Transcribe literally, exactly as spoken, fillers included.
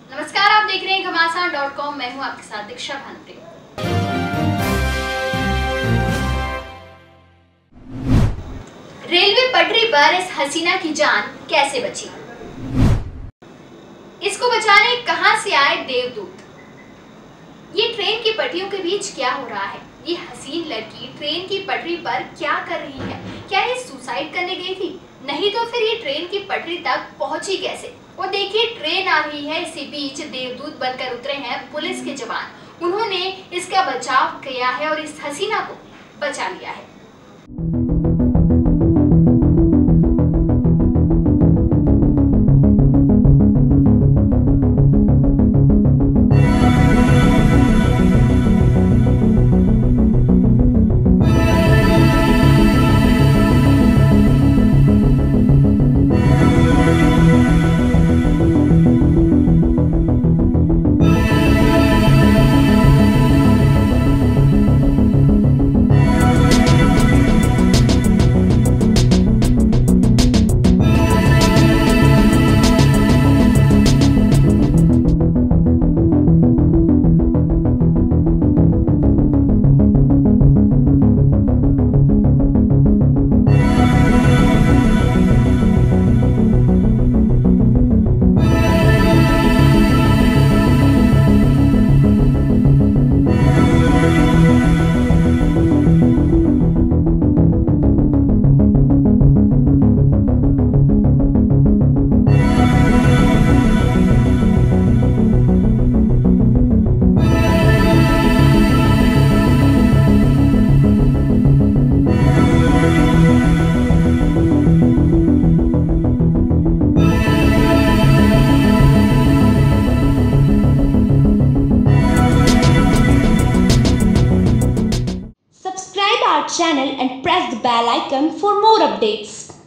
नमस्कार, आप देख रहे हैं घमासान डॉट कॉम। मैं हूं आपके साथ दीक्षा भानुप्रिया। रेलवे पटरी पर इस हसीना की जान कैसे बची? इसको बचाने कहां से आए देवदूत? ये ट्रेन की पटरियों के बीच क्या हो रहा है? ये हसीन लड़की ट्रेन की पटरी पर क्या कर रही है? क्या ये सुसाइड करने गई थी? नहीं तो फिर ये ट्रेन की पटरी तक पहुंची कैसे? वो देखिए, ट्रेन आ रही है, इसी बीच देवदूत बनकर उतरे हैं पुलिस के जवान। उन्होंने इसका बचाव किया है और इस हसीना को बचा लिया है। Subscribe our channel and press the bell icon for more updates.